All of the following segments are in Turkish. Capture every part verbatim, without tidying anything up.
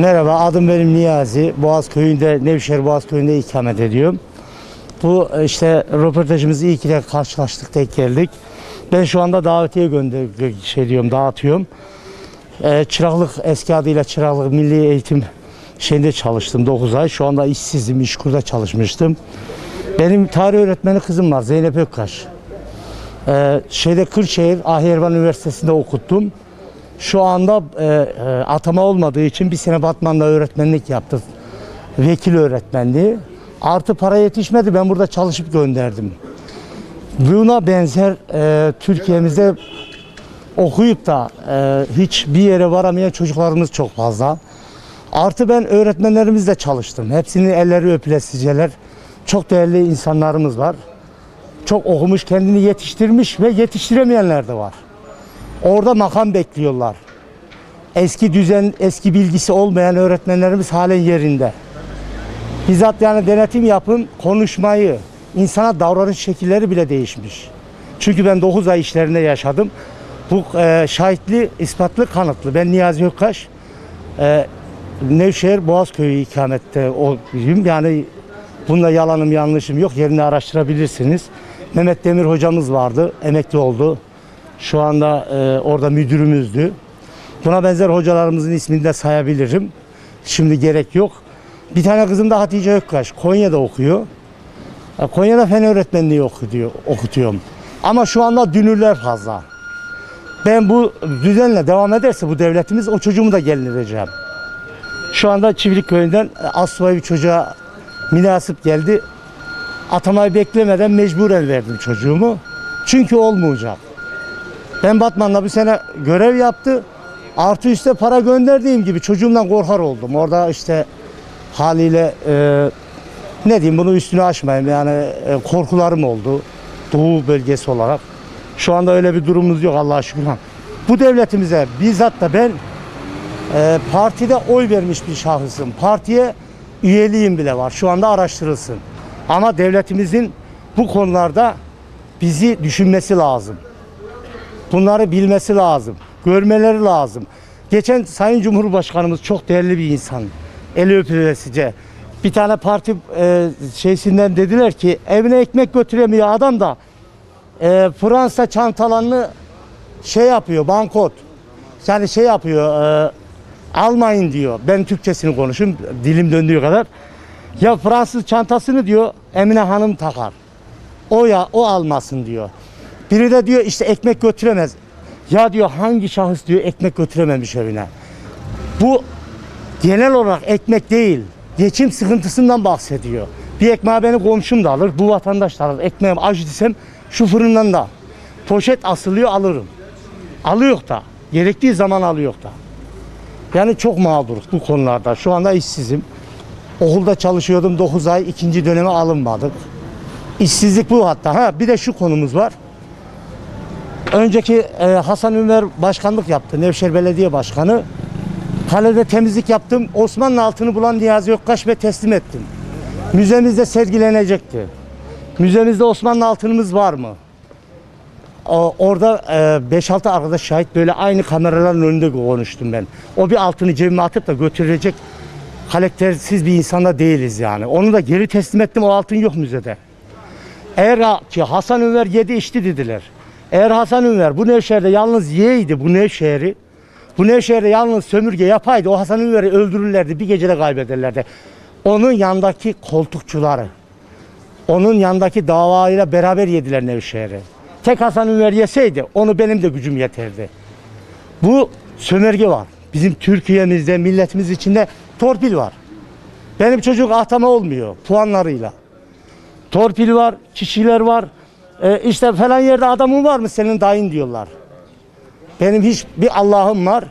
Merhaba, adım benim Niyazi. Boğaz Köyü'nde, Nevşehir Boğaz Köyü'nde ikamet ediyorum. Bu işte röportajımızı iyi ki de karşılaştık, tek geldik. Ben şu anda davetiye gönder şey diyorum, dağıtıyorum. Ee, çıraklık, eski adıyla çıraklık milli eğitim şeyinde çalıştım dokuz ay. Şu anda işsizim, İşkur'da çalışmıştım. Benim tarih öğretmeni kızım var, Zeynep Ökkaş. Ee, şeyde Kırşehir Ahirvan Üniversitesi'nde okuttum. Şu anda e, e, atama olmadığı için bir sene Batman'da öğretmenlik yaptım. Vekil öğretmenliği. Artı para yetişmedi, ben burada çalışıp gönderdim. Buna benzer e, Türkiye'mizde okuyup da e, hiç bir yere varamayan çocuklarımız çok fazla. Artı ben öğretmenlerimizle çalıştım. Hepsinin elleri öpülesiceler. Çok değerli insanlarımız var. Çok okumuş, kendini yetiştirmiş ve yetiştiremeyenler de var. Orada makam bekliyorlar. Eski düzen, eski bilgisi olmayan öğretmenlerimiz halen yerinde. Bizzat yani denetim yapın, konuşmayı, insana davranış şekilleri bile değişmiş. Çünkü ben dokuz ay işlerinde yaşadım. Bu e, şahitli, ispatlı, kanıtlı. Ben Niyazi Ökkaş, e, Nevşehir Boğazköy'ü ikamette olayım. Yani bunda yalanım yanlışım yok. Yerini araştırabilirsiniz. Mehmet Demir hocamız vardı, emekli oldu. Şu anda e, orada müdürümüzdü. Buna benzer hocalarımızın ismini de sayabilirim. Şimdi gerek yok. Bir tane kızım da Hatice Ökkaş. Konya'da okuyor. E, Konya'da fen öğretmenliği okutuyor, okutuyorum. Ama şu anda dünürler fazla. Ben bu düzenle devam ederse bu devletimiz, o çocuğumu da gelin edeceğim. Şu anda Çiftlik Köyü'nden asubay bir çocuğa münasip geldi. Atamayı beklemeden mecburen verdim çocuğumu. Çünkü olmayacak. Ben Batman'da bir sene görev yaptı. Artı üstte para gönderdiğim gibi çocuğumdan korkar oldum. Orada işte haliyle e, ne diyeyim, bunu üstüne aşmayayım. Yani e, korkularım oldu. Doğu bölgesi olarak. Şu anda öyle bir durumumuz yok Allah'a şükür. Bu devletimize bizzat da ben e, partide oy vermiş bir şahısım. Partiye üyeliğim bile var. Şu anda araştırılsın. Ama devletimizin bu konularda bizi düşünmesi lazım. Bunları bilmesi lazım. Görmeleri lazım. Geçen Sayın Cumhurbaşkanımız çok değerli bir insan. Eli öpülesice. Bir tane parti e, şeysinden dediler ki evine ekmek götüremiyor adam da e, Fransa çantalarını şey yapıyor, bankot. Yani şey yapıyor, e, almayın diyor. Ben Türkçesini konuşayım, dilim döndüğü kadar. Ya Fransız çantasını diyor Emine Hanım takar. O ya o almasın diyor. Biri de diyor işte ekmek götüremez. Ya diyor hangi şahıs diyor ekmek götürememiş evine. Bu genel olarak ekmek değil, geçim sıkıntısından bahsediyor. Bir ekmeği benim komşum da alır, bu vatandaş da alır. Ekmeğim acı desem şu fırından da poşet asılıyor, alırım. Alıyor da, gerektiği zaman alıyor da. Yani çok mağduruz bu konularda. Şu anda işsizim. Okulda çalışıyordum dokuz ay, ikinci döneme alınmadık. İşsizlik bu hatta. Ha, bir de şu konumuz var. Önceki e, Hasan Ünver başkanlık yaptı. Nevşehir Belediye Başkanı. Kalede temizlik yaptım. Osmanlı altını bulan Niyazi Ökkaş ve teslim ettim. Müzemizde sergilenecekti. Müzemizde Osmanlı altınımız var mı? O, orada beş altı arkadaş şahit, böyle aynı kameraların önünde konuştum ben. O bir altını cebime atıp da götürecek karaktersiz bir insanda değiliz yani. Onu da geri teslim ettim. O altın yok müzede. Eğer ki Hasan Ünver yedi içti dediler. Eğer Hasan Ünver bu Nevşehir'de yalnız yiyeydi, bu Nevşehir'i, bu Nevşehir'de yalnız sömürge yapaydı, o Hasan Ünver'i öldürürlerdi, bir gecede kaybederlerdi. Onun yandaki koltukçuları, onun yandaki davayla beraber yediler Nevşehir'i. Tek Hasan Ünver yeseydi, onu benim de gücüm yeterdi. Bu sömürge var. Bizim Türkiye'mizde, milletimiz içinde torpil var. Benim çocuk ahtama olmuyor puanlarıyla. Torpil var, kişiler var. Ee, işte falan yerde adamın var mı senin dayın diyorlar. Benim hiçbir Allah'ım var.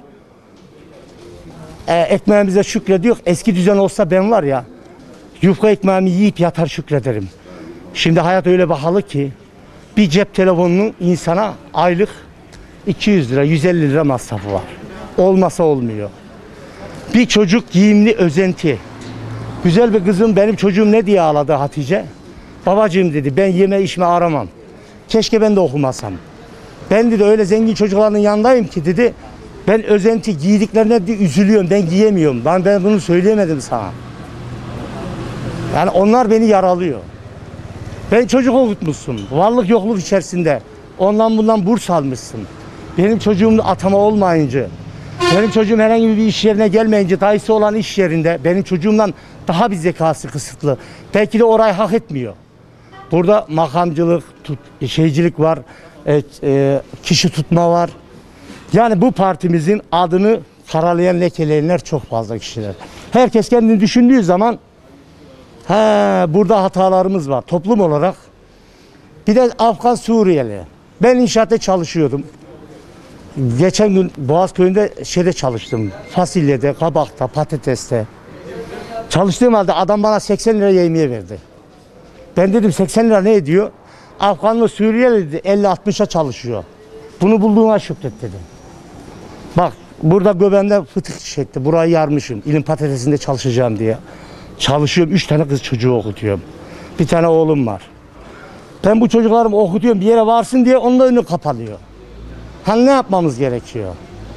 Ee, ekmeğimize şükrediyor. Eski düzen olsa ben var ya, yufka ekmeğimi yiyip yatar şükrederim. Şimdi hayat öyle pahalı ki bir cep telefonunun insana aylık iki yüz lira, yüz elli lira masrafı var. Olmasa olmuyor. Bir çocuk giyimli özenti. Güzel bir kızım, benim çocuğum ne diye ağladı Hatice? Babacığım dedi, ben yeme içme aramam. Keşke ben de okumasam. Ben dedi öyle zengin çocukların yanındayım ki dedi, Ben özenti giydiklerine de üzülüyorum. Ben giyemiyorum. Ben, ben bunu söyleyemedim sana. Yani onlar beni yaralıyor. Ben çocuk okutmuşsun. Varlık yokluk içerisinde. Ondan bundan burs almışsın. Benim çocuğum atama olmayınca, benim çocuğum herhangi bir iş yerine gelmeyince, dayısı olan iş yerinde benim çocuğumdan daha bir zekası kısıtlı. Belki de orayı hak etmiyor. Burada makamcılık, tut, şeycilik var, e, e, kişi tutma var. Yani bu partimizin adını karalayan, lekeleyenler çok fazla kişiler. Herkes kendini düşündüğü zaman he, burada hatalarımız var toplum olarak. Bir de Afgan Suriyeli. Ben inşaatta çalışıyordum. Geçen gün Boğazköy'ünde şeyde çalıştım. Fasulyede, kabakta, patateste. Çalıştığım halde adam bana seksen lira yemeğe verdi. Ben dedim seksen lira ne ediyor? Afganlı Suriyeli dedi elli altmışa çalışıyor. Bunu bulduğuna şükret dedim. Bak burada göbeğimde fıtık çekti. Burayı yarmışım. İlim patatesinde çalışacağım diye. Çalışıyorum. Üç tane kız çocuğu okutuyorum. Bir tane oğlum var. Ben bu çocuklarımı okutuyorum bir yere varsın diye onun da önü kapanıyor. Hani ne yapmamız gerekiyor?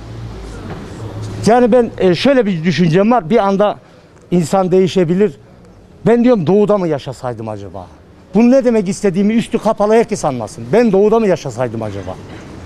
Yani ben şöyle bir düşüncem var. Bir anda insan değişebilir. Ben diyorum doğuda mı yaşasaydım acaba? Bunu ne demek istediğimi üstü kapalı herkes anlasın. Ben doğuda mı yaşasaydım acaba?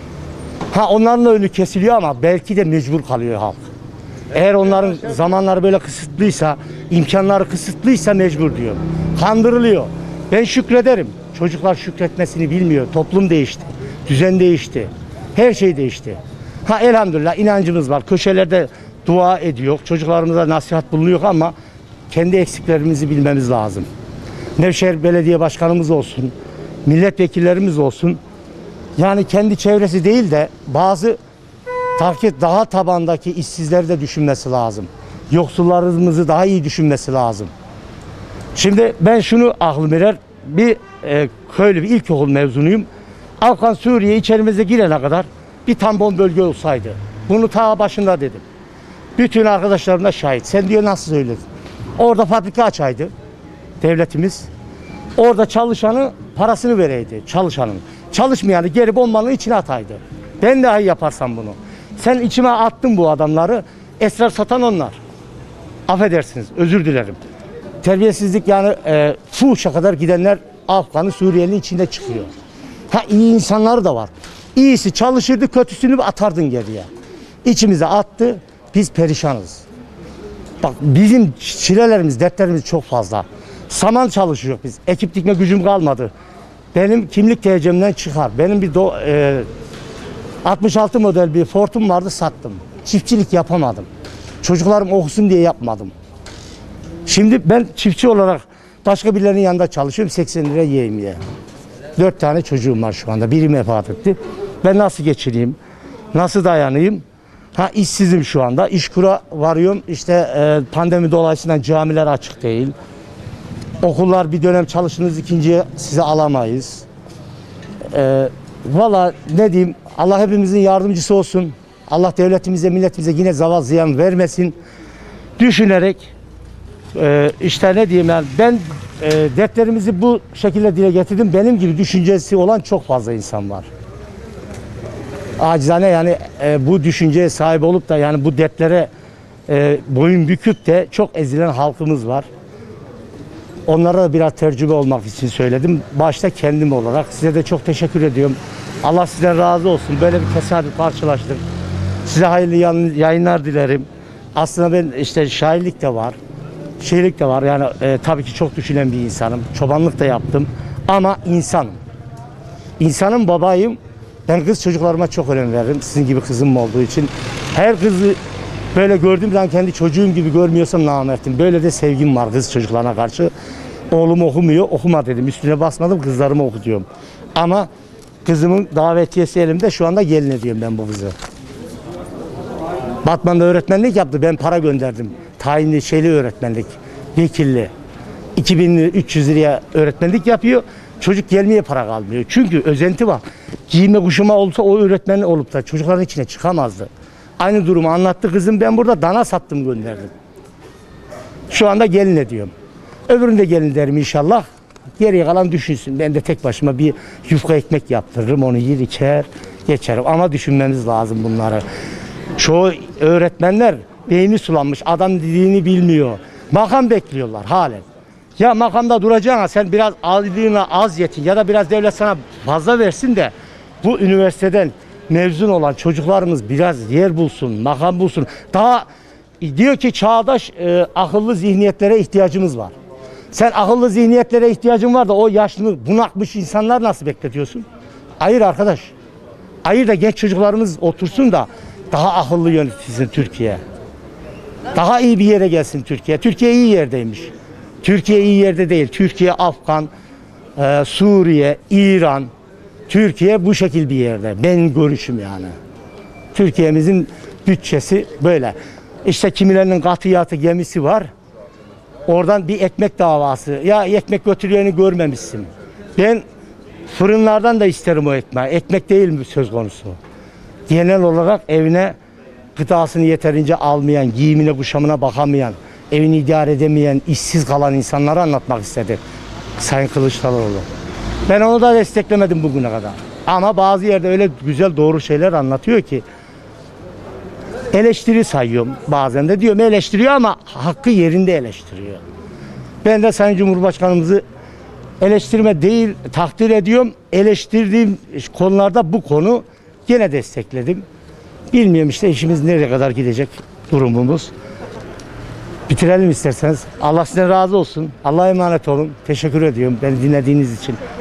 Ha onların da önü kesiliyor ama belki de mecbur kalıyor halk. Eğer onların zamanları böyle kısıtlıysa, imkanları kısıtlıysa mecbur diyor. Kandırılıyor. Ben şükrederim. Çocuklar şükretmesini bilmiyor. Toplum değişti. Düzen değişti. Her şey değişti. Ha elhamdülillah inancımız var. Köşelerde dua ediyor. Çocuklarımıza nasihat bulunuyor ama kendi eksiklerimizi bilmemiz lazım. Nevşehir Belediye Başkanımız olsun, milletvekillerimiz olsun. Yani kendi çevresi değil de bazı takip daha tabandaki işsizleri de düşünmesi lazım. Yoksullarımızı daha iyi düşünmesi lazım. Şimdi ben şunu aklım erer. Bir e, köylü bir ilkokul mezunuyum. Afgan Suriye içerimize girene kadar bir tampon bölge olsaydı. Bunu ta başında dedim. Bütün arkadaşlarım da şahit. Sen diyor nasıl söyledin? Orada fabrika açaydı devletimiz. Orada çalışanı parasını vereydi çalışanın. Çalışmayanı geri bombanın içine ataydı. Ben dahi yaparsam bunu. Sen içime attın bu adamları. Esrar satan onlar. Affedersiniz, özür dilerim. Terbiyesizlik yani e, fuhuşa kadar gidenler Afgan'ı Suriyeli'nin içinde çıkıyor. Ha iyi insanlar da var. İyisi çalışırdı, kötüsünü atardın geriye. İçimize attı, biz perişanız. Bak bizim çilelerimiz, dertlerimiz çok fazla. Saman çalışıyor biz. Ekip dikme gücüm kalmadı. Benim kimlik T C'mden çıkar. Benim bir do, e, altmış altı model bir Ford'um vardı sattım. Çiftçilik yapamadım. Çocuklarım okusun diye yapmadım. Şimdi ben çiftçi olarak başka birilerinin yanında çalışıyorum. seksen lira yiyeyim. Dört tane çocuğum var şu anda. Biri vefat etti. Ben nasıl geçireyim? Nasıl dayanayım? Ha işsizim şu anda. İşkura varıyorum. İşte e, pandemi dolayısıyla camiler açık değil. Okullar bir dönem çalışınız ikinciye size alamayız. E, Valla ne diyeyim? Allah hepimizin yardımcısı olsun. Allah devletimize, milletimize yine zaval ziyan vermesin. Düşünerek e, işte ne diyeyim yani ben e, dertlerimizi bu şekilde dile getirdim. Benim gibi düşüncesi olan çok fazla insan var. Acizane yani e, bu düşünceye sahip olup da yani bu dertlere e, boyun büküp de çok ezilen halkımız var. Onlara da biraz tecrübe olmak için söyledim. Başta kendim olarak size de çok teşekkür ediyorum. Allah sizden razı olsun. Böyle bir tesadüf karşılaştık. Size hayırlı yayınlar dilerim. Aslında ben işte şairlik de var. Şiirlik de var. Yani e, tabii ki çok düşünen bir insanım. Çobanlık da yaptım. Ama insanım. İnsanın babayım. Ben kız çocuklarıma çok önem veririm. Sizin gibi kızım olduğu için. Her kızı böyle gördüğüm zaman kendi çocuğum gibi görmüyorsam namertim. Böyle de sevgim var kız çocuklarına karşı. Oğlum okumuyor. Okuma dedim. Üstüne basmadım. Kızlarımı okutuyorum. Ama kızımın davetiyesi elimde. Şu anda gelin ediyorum ben bu kızı. Batman'da öğretmenlik yaptı. Ben para gönderdim. Tayinli şeyli öğretmenlik. Vekilli. iki bin üç yüz liraya öğretmenlik yapıyor. Çocuk gelmeye para kalmıyor. Çünkü özenti var. Giyime kuşama olsa o öğretmen olup da çocukların içine çıkamazdı. Aynı durumu anlattı kızım. Ben burada dana sattım gönderdim. Şu anda gelin ediyorum. Öbüründe gelin derim inşallah. Geriye kalan düşünsün. Ben de tek başıma bir yufka ekmek yaptırırım. Onu yer içer geçerim. Ama düşünmemiz lazım bunları. Çoğu öğretmenler beyni sulanmış, adam dediğini bilmiyor. Makam bekliyorlar halen. Ya makamda duracağına sen biraz aylığına az yetin ya da biraz devlet sana fazla versin de bu üniversiteden mezun olan çocuklarımız biraz yer bulsun, makam bulsun. Daha diyor ki çağdaş e, akıllı zihniyetlere ihtiyacımız var. Sen akıllı zihniyetlere ihtiyacın var da o yaşlı bunakmış insanlar nasıl bekletiyorsun? Hayır arkadaş. Hayır da genç çocuklarımız otursun da daha akıllı yönetilsin Türkiye. Daha iyi bir yere gelsin Türkiye. Türkiye iyi yerdeymiş. Türkiye iyi yerde değil. Türkiye, Afgan, e, Suriye, İran, Türkiye bu şekil bir yerde. Benim görüşüm yani. Türkiye'mizin bütçesi böyle. İşte kimilerinin katıyatı gemisi var. Oradan bir ekmek davası. Ya ekmek götürüyeni görmemişsin. Ben fırınlardan da isterim o ekmeği. Ekmek değil mi söz konusu? Genel olarak evine gıdasını yeterince almayan, giyimine kuşamına bakamayan, evini idare edemeyen, işsiz kalan insanları anlatmak istedi Sayın Kılıçdaroğlu. Ben onu da desteklemedim bugüne kadar. Ama bazı yerde öyle güzel doğru şeyler anlatıyor ki eleştiri sayıyorum bazen de diyorum eleştiriyor ama hakkı yerinde eleştiriyor. Ben de Sayın Cumhurbaşkanımızı eleştirme değil takdir ediyorum. Eleştirdiğim konularda bu konu gene destekledim. Bilmiyorum işte işimiz nereye kadar gidecek durumumuz. Bitirelim isterseniz. Allah size razı olsun. Allah'a emanet olun. Teşekkür ediyorum beni dinlediğiniz için.